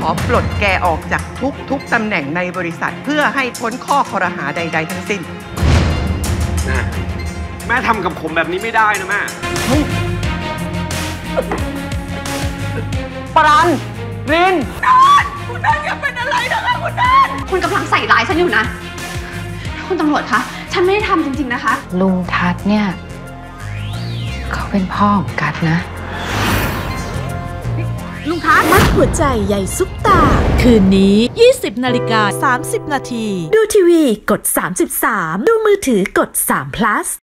อปลดแกออกจากทุกตำแหน่งในบริษัทเพื่อให้พ้นข้อครหาใดๆทั้งสิ้นแม่ทำกับผมแบบนี้ไม่ได้นะแม่ปรันรินคุณนันอย่าเป็นอะไรนะคะคุณนันคุณกำลังใส่ร้ายฉันอยู่นะคุณตำรวจคะฉันไม่ได้ทำจริงๆนะคะลุงทัศน์เนี่ยเขาเป็นพ่อของกัดนะลุงทัศน์มัดหัวใจใหญ่ซุปตาคืนนี้ 20:30 น.ดูทีวีกด33ดูมือถือกด3 plus